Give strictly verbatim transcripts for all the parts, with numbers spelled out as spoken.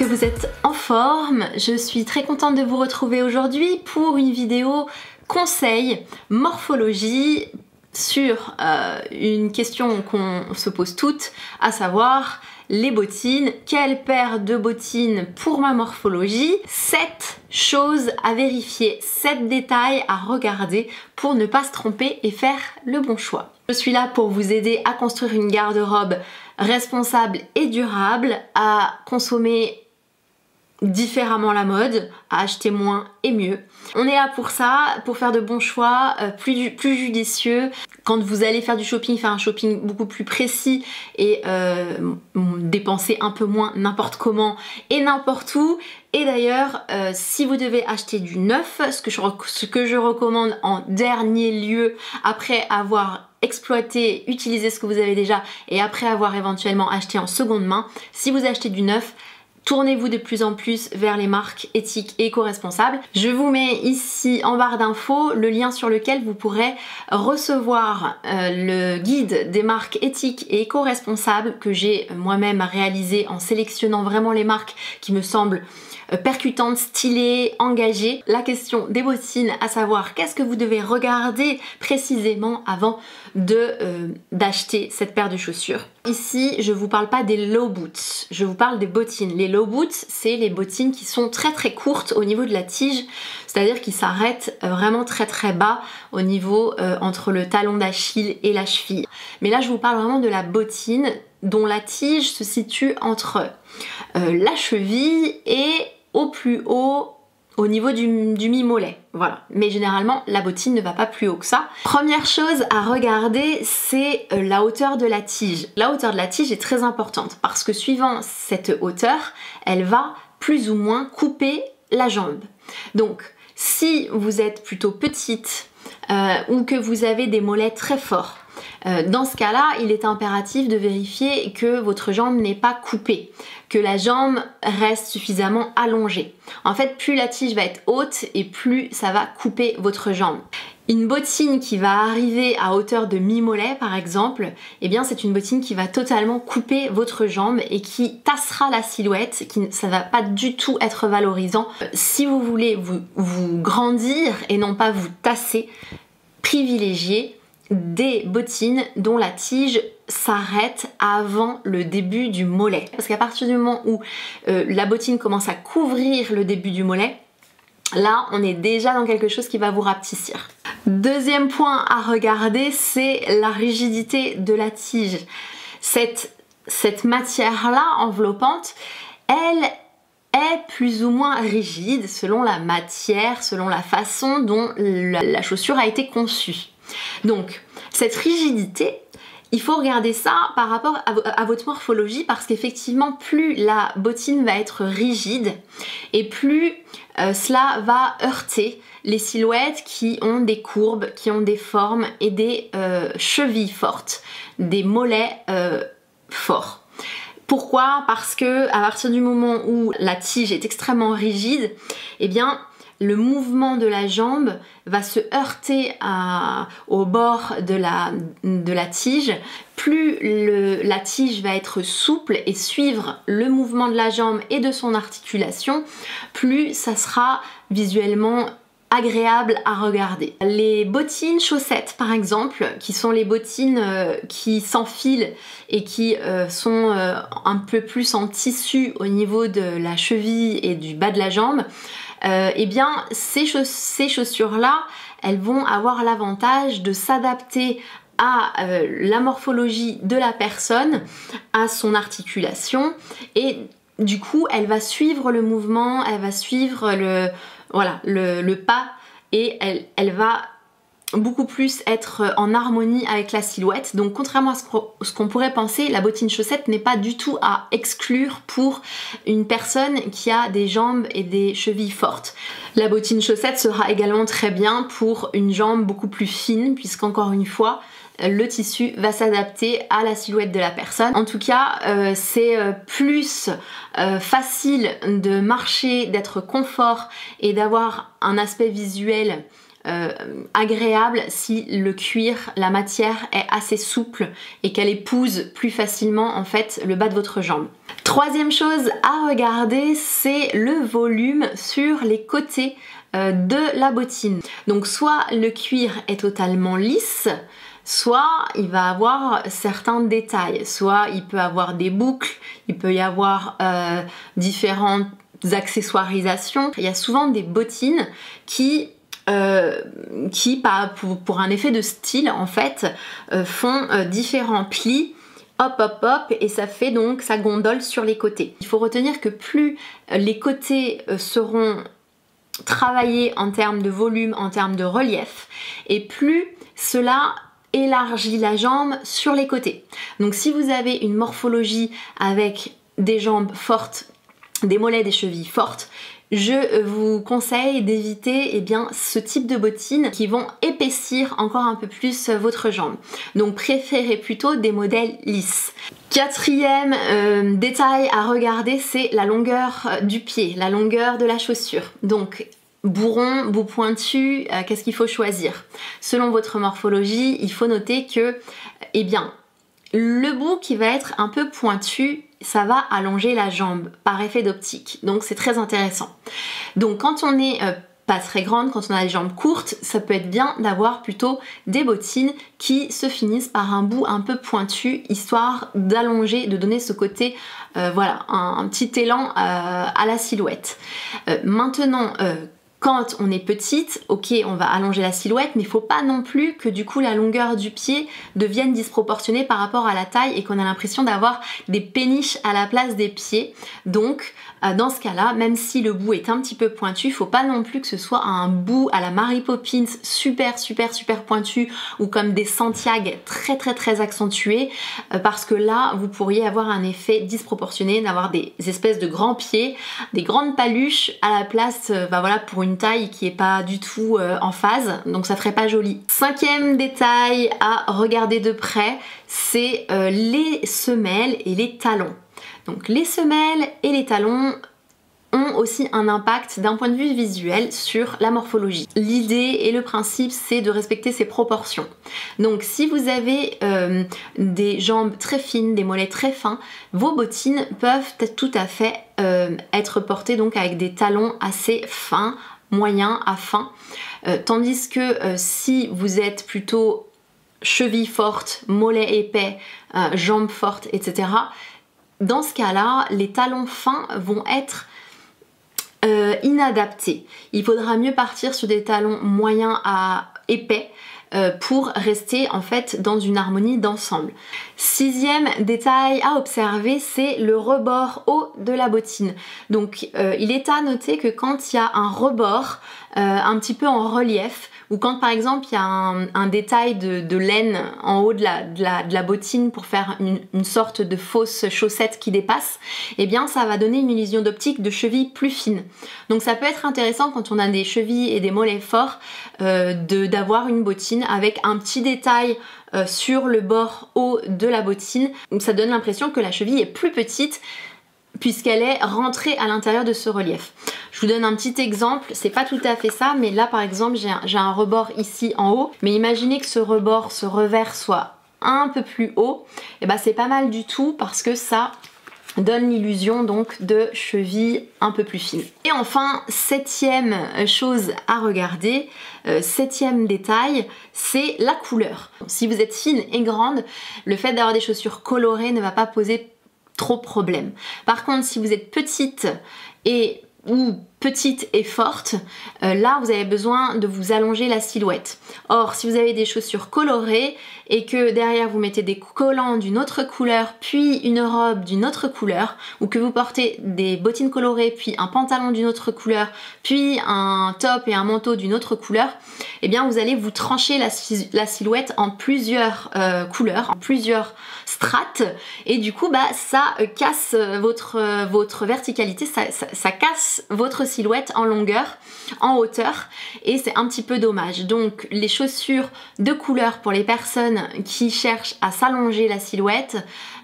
que vous êtes en forme. Je suis très contente de vous retrouver aujourd'hui pour une vidéo conseil morphologie sur euh, une question qu'on se pose toutes, à savoir les bottines. Quelle paire de bottines pour ma morphologie? sept choses à vérifier, sept détails à regarder pour ne pas se tromper et faire le bon choix. Je suis là pour vous aider à construire une garde-robe responsable et durable, à consommer différemment la mode, à acheter moins et mieux. On est là pour ça, pour faire de bons choix, euh, plus, plus judicieux. Quand vous allez faire du shopping, faire un shopping beaucoup plus précis et euh, dépenser un peu moins n'importe comment et n'importe où. Et d'ailleurs, euh, si vous devez acheter du neuf, ce que, je, ce que je recommande en dernier lieu, après avoir exploité, utilisé ce que vous avez déjà et après avoir éventuellement acheté en seconde main, si vous achetez du neuf, tournez-vous de plus en plus vers les marques éthiques et éco-responsables. Je vous mets ici en barre d'infos le lien sur lequel vous pourrez recevoir euh, le guide des marques éthiques et éco-responsables que j'ai moi-même réalisé en sélectionnant vraiment les marques qui me semblent percutantes, stylées, engagées. La question des bottines, à savoir qu'est-ce que vous devez regarder précisément avant de euh, d'acheter cette paire de chaussures. Ici, je vous parle pas des low boots, je vous parle des bottines. Les low boots, c'est les bottines qui sont très très courtes au niveau de la tige, c'est-à-dire qui s'arrêtent vraiment très très bas au niveau euh, entre le talon d'Achille et la cheville. Mais là, je vous parle vraiment de la bottine dont la tige se situe entre euh, la cheville et au plus haut au niveau du, du mi-mollet, voilà. Mais généralement, la bottine ne va pas plus haut que ça. Première chose à regarder, c'est la hauteur de la tige. La hauteur de la tige est très importante parce que suivant cette hauteur, elle va plus ou moins couper la jambe. Donc, si vous êtes plutôt petite euh, ou que vous avez des mollets très forts, Euh, dans ce cas-là, il est impératif de vérifier que votre jambe n'est pas coupée, que la jambe reste suffisamment allongée. En fait, plus la tige va être haute et plus ça va couper votre jambe. Une bottine qui va arriver à hauteur de mi-mollet par exemple, eh bien c'est une bottine qui va totalement couper votre jambe et qui tassera la silhouette, qui, ça va pas du tout être valorisant. Euh, si vous voulez vous, vous grandir et non pas vous tasser, privilégiez des bottines dont la tige s'arrête avant le début du mollet. Parce qu'à partir du moment où euh, la bottine commence à couvrir le début du mollet, là on est déjà dans quelque chose qui va vous rapetissir. Deuxième point à regarder, c'est la rigidité de la tige. Cette, cette matière-là enveloppante, elle est plus ou moins rigide selon la matière, selon la façon dont la, la chaussure a été conçue. Donc, cette rigidité, il faut regarder ça par rapport à, à votre morphologie parce qu'effectivement, plus la bottine va être rigide et plus euh, cela va heurter les silhouettes qui ont des courbes, qui ont des formes et des euh, chevilles fortes, des mollets euh, forts. Pourquoi? Parce que à partir du moment où la tige est extrêmement rigide, eh bien le mouvement de la jambe va se heurter à, au bord de la, de la tige. Plus le, la tige va être souple et suivre le mouvement de la jambe et de son articulation, plus ça sera visuellement agréable à regarder. Les bottines chaussettes par exemple, qui sont les bottines euh, qui s'enfilent et qui euh, sont euh, un peu plus en tissu au niveau de la cheville et du bas de la jambe, Euh, eh bien ces, chauss ces chaussures là elles vont avoir l'avantage de s'adapter à euh, la morphologie de la personne, à son articulation et du coup elle va suivre le mouvement, elle va suivre le, voilà, le, le pas et elle, elle va beaucoup plus être en harmonie avec la silhouette. Donc contrairement à ce qu'on pourrait penser, la bottine chaussette n'est pas du tout à exclure pour une personne qui a des jambes et des chevilles fortes. La bottine chaussette sera également très bien pour une jambe beaucoup plus fine puisqu'encore une fois le tissu va s'adapter à la silhouette de la personne. En tout cas, euh, c'est euh, plus euh, facile de marcher, d'être confort et d'avoir un aspect visuel euh, agréable si le cuir, la matière est assez souple et qu'elle épouse plus facilement en fait le bas de votre jambe. Troisième chose à regarder, c'est le volume sur les côtés euh, de la bottine. Donc soit le cuir est totalement lisse, soit il va avoir certains détails, soit il peut avoir des boucles, il peut y avoir euh, différentes accessoirisations. Il y a souvent des bottines qui Euh, qui pour, pour un effet de style en fait euh, font euh, différents plis, hop hop hop, et ça fait donc ça gondole sur les côtés. Il faut retenir que plus euh, les côtés euh, seront travaillés en termes de volume, en termes de relief, et plus cela élargit la jambe sur les côtés. Donc si vous avez une morphologie avec des jambes fortes, des mollets, des chevilles fortes, je vous conseille d'éviter eh bien, ce type de bottines qui vont épaissir encore un peu plus votre jambe. Donc préférez plutôt des modèles lisses. Quatrième euh, détail à regarder, c'est la longueur du pied, la longueur de la chaussure. Donc bourron, bout pointu, euh, qu'est-ce qu'il faut choisir? Selon votre morphologie, il faut noter que eh bien, le bout qui va être un peu pointu, ça va allonger la jambe par effet d'optique, donc c'est très intéressant. Donc quand on est euh, pas très grande, quand on a les jambes courtes, ça peut être bien d'avoir plutôt des bottines qui se finissent par un bout un peu pointu, histoire d'allonger, de donner ce côté, euh, voilà, un, un petit élan euh, à la silhouette. Euh, maintenant, euh, quand on est petite, ok, on va allonger la silhouette, mais il ne faut pas non plus que du coup la longueur du pied devienne disproportionnée par rapport à la taille et qu'on a l'impression d'avoir des péniches à la place des pieds. Donc euh, dans ce cas-là, même si le bout est un petit peu pointu, il ne faut pas non plus que ce soit un bout à la Mary Poppins super super super pointu ou comme des Santiago très très très accentués, euh, parce que là vous pourriez avoir un effet disproportionné d'avoir des espèces de grands pieds, des grandes paluches à la place, euh, bah voilà, pour une taille qui est pas du tout euh, en phase, donc ça ferait pas joli. Cinquième détail à regarder de près, c'est euh, les semelles et les talons. Donc les semelles et les talons ont aussi un impact d'un point de vue visuel sur la morphologie. L'idée et le principe, c'est de respecter ses proportions. Donc si vous avez euh, des jambes très fines, des mollets très fins, vos bottines peuvent être tout à fait euh, être portées donc avec des talons assez fins, moyens à fins. Euh, tandis que euh, si vous êtes plutôt chevilles fortes, mollets épais, euh, jambes fortes, et cetera, dans ce cas-là, les talons fins vont être euh, inadaptés. Il faudra mieux partir sur des talons moyens à épais euh, pour rester en fait dans une harmonie d'ensemble. Sixième détail à observer, c'est le rebord haut de la bottine. Donc euh, il est à noter que quand il y a un rebord euh, un petit peu en relief, ou quand par exemple il y a un, un détail de, de laine en haut de la, de la, de la bottine pour faire une, une sorte de fausse chaussette qui dépasse, eh bien ça va donner une illusion d'optique de cheville plus fine. Donc ça peut être intéressant quand on a des chevilles et des mollets forts euh, de, d'avoir une bottine avec un petit détail euh, sur le bord haut de la bottine. Donc ça donne l'impression que la cheville est plus petite puisqu'elle est rentrée à l'intérieur de ce relief. Je vous donne un petit exemple, c'est pas tout à fait ça, mais là par exemple j'ai un, j'ai un rebord ici en haut, mais imaginez que ce rebord, ce revers soit un peu plus haut, et ben c'est pas mal du tout parce que ça donne l'illusion donc de cheville un peu plus fine. Et enfin, septième chose à regarder, euh, septième détail, c'est la couleur. Si vous êtes fine et grande, le fait d'avoir des chaussures colorées ne va pas poser trop de problème. Par contre, si vous êtes petite et ou petite et forte, euh, là vous avez besoin de vous allonger la silhouette. Or si vous avez des chaussures colorées et que derrière vous mettez des collants d'une autre couleur puis une robe d'une autre couleur, ou que vous portez des bottines colorées puis un pantalon d'une autre couleur puis un top et un manteau d'une autre couleur, eh bien vous allez vous trancher la, la silhouette en plusieurs euh, couleurs, en plusieurs strates, et du coup bah ça euh, casse votre, euh, votre verticalité, ça, ça, ça casse votre silhouette en longueur, en hauteur, et c'est un petit peu dommage. Donc les chaussures de couleur pour les personnes qui cherchent à s'allonger la silhouette,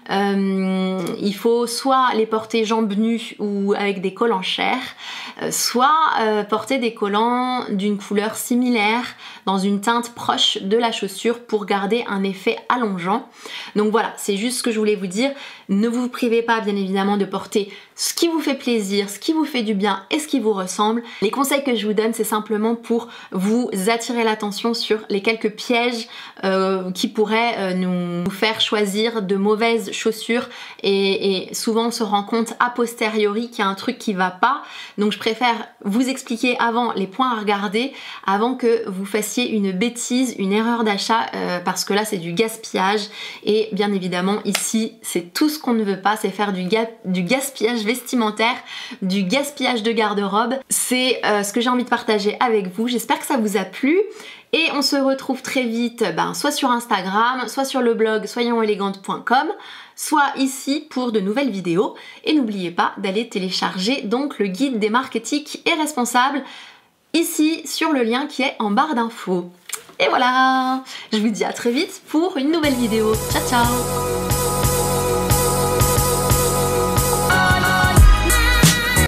euh, il faut soit les porter jambes nues ou avec des collants chers, euh, soit euh, porter des collants d'une couleur similaire dans une teinte proche de la chaussure pour garder un effet allongeant. Donc voilà, c'est juste ce que je voulais vous dire. Ne vous privez pas bien évidemment de porter ce qui vous fait plaisir, ce qui vous fait du bien et ce qui vous ressemble. Les conseils que je vous donne, c'est simplement pour vous attirer l'attention sur les quelques pièges euh, qui pourraient euh, nous faire choisir de mauvaises chaussures et, et souvent on se rend compte a posteriori qu'il y a un truc qui va pas. Donc je préfère vous expliquer avant les points à regarder avant que vous fassiez une bêtise, une erreur d'achat euh, parce que là c'est du gaspillage et bien évidemment ici c'est tout ce qu'on ne veut pas, c'est faire du, ga du gaspillage vestimentaire, du gaspillage de garde-robe. C'est euh, ce que j'ai envie de partager avec vous. J'espère que ça vous a plu et on se retrouve très vite ben, soit sur Instagram, soit sur le blog soyons élégantes point com, soit ici pour de nouvelles vidéos. Et n'oubliez pas d'aller télécharger donc le guide des marques éthiques et responsables ici sur le lien qui est en barre d'infos. Et voilà, je vous dis à très vite pour une nouvelle vidéo. Ciao ciao.